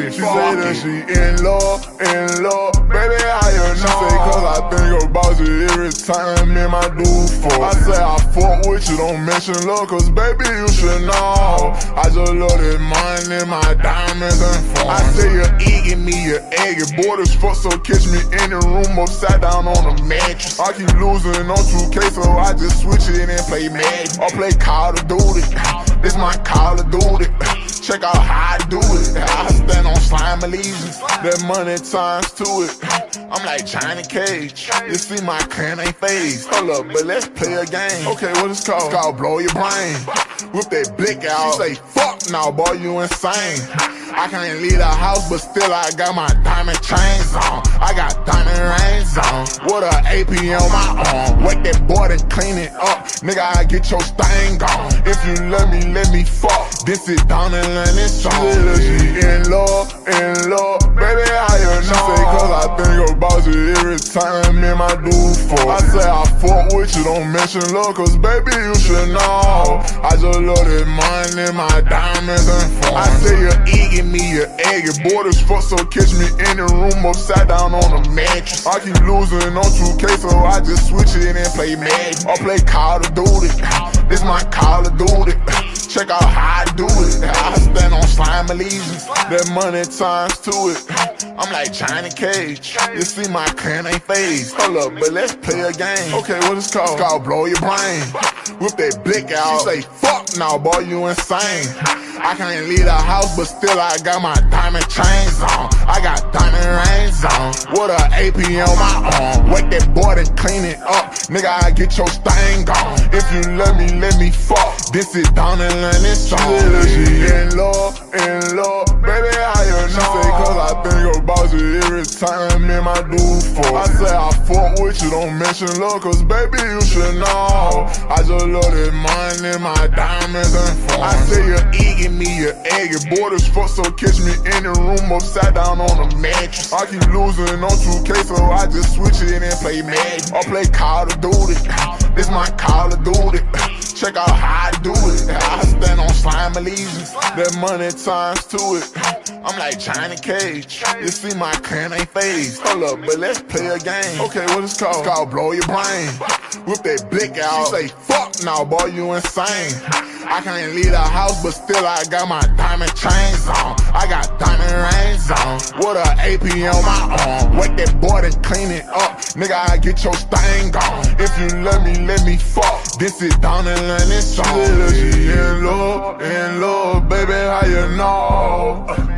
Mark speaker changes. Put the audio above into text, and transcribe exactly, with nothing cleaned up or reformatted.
Speaker 1: me She say that she in love, in love, baby, how you know? She say cause I think about you every time me and my dude fuck. I say I fuck with you, don't mention love, cause baby, you should know I just love that money, my diamonds and phone. I say you're egging me, you're egging. Bored as fuck, so catch me in the room upside down on a mattress. I keep losing on two K, so I just switch it and play Madden. Or play Call of Duty, this my Call of Duty. Check out how I do it. I stand on slime allegiance, that money times to it. I'm like Johnny Cage, you see my clan ain't phased. Hold up, but let's play a game. Okay, what it's called? It's called Blow Your Brain. Whip that blick out, she say fuck now, boy, you insane. I can't leave the house, but still I got my diamond chains on. I got diamond rings on, with a A P on my arm. Wake that boy and clean it up, nigga, I get your stain gone. If you love me, let me fuck, then sit down and learn this song. She in love, in love, baby, how you know? She say cause I think about you every time me and my dude fuck. I say I fuck with you, don't mention love, cause baby, you should know I just love that money, my diamonds and phone. I say you're egging me, you're egging. Bored as fuck, so catch me in the room upside down on a mattress. I keep losing on two K, so I just switch it and play Madden. Or play Call of Duty, this my Call of Duty. Check out how I do it. I stand on slime allegiance, that money times to it. I'm like Johnny Cage, you see my clan ain't phased. Hold up, but let's play a game. Okay, what it's called? It's called Blow Your Brain. Whip that blick out, she say fuck now, boy, you insane. I can't leave the house, but still I got my diamond chains on. I got diamond rings on, with a A P on my arm. Wake that boy and clean it up, nigga, I get your stain gone. If you love me, let me fuck, then sit down and learn this song. She in love, in love, baby, how you know? She say cause I think about you every time me and my dude fuck. I say I fuck with you, don't mention love, cause baby, you should know I just love that money, my diamonds and phone. I say you're egging me, you're egging. Bored as fuck, so catch me in the room upside down on a mattress. I keep losing on two K, so I just switch it and play Madden. Or play Call of Duty, this my Call of Duty. Check out how I do it. I stand on slime allegiance, that money times to it. I'm like Johnny Cage, you see my clan ain't phased. Hold up, but let's play a game. Okay, what it's called? It's called Blow Your Brain. Whip that blick out, she say fuck now, boy, you insane. I can't leave the house, but still I got my diamond chains on. I got diamond rings on, with a A P on my arm. Wake that boy and clean it up, nigga, I get your stain gone. If you love me, let me fuck, then sit down and learn this song. She in love, in love, baby, how you know?